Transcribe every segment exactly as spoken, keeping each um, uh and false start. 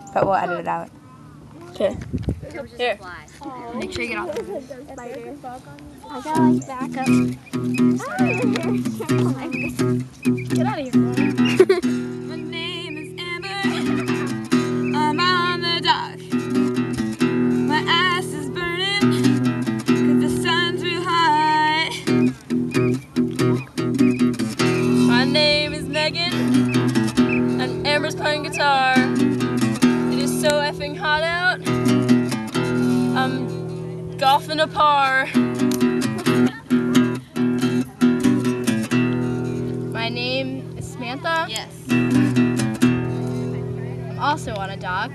but we'll edit it out. Okay. Here. Make sure you get off. I gotta like back up. Get out of here. My name is Amber. I'm on the dock. My ass is burning cause the sun's real hot. My name is Megan and Amber's playing guitar. It is so effing hot out. I'm golfing a par. My name is Samantha. Yes. I'm also on a dock.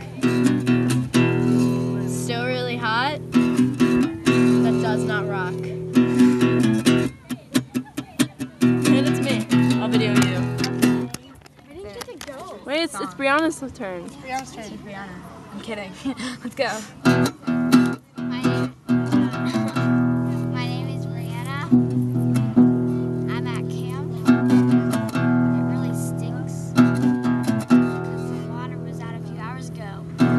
It's still really hot. That does not rock. Hand it to me. I'll video you. I didn't get to go. Wait, it's, it's Brianna's turn. Brianna's turn. Brianna. I'm kidding. Let's go. My name, my name is Brianna. I'm at camp. It really stinks because the water was out a few hours ago.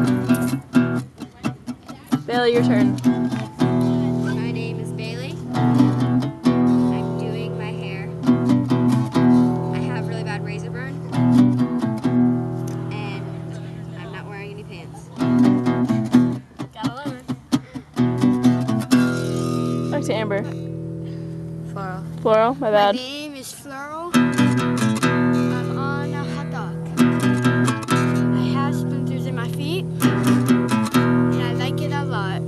Bailey, your turn. My name is Bailey. I'm doing my hair. I have really bad razor burn. And I'm not wearing any pants. Gotta love it. Back to Amber. Floral. Floral, my My bad. name is Floral. I'm on a hot dog. I have splinters in my feet. And I like it a lot.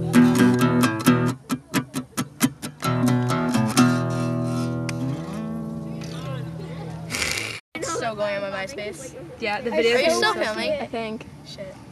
It's still going on my MySpace. Yeah, the Are video. you still filming? I think. Shit.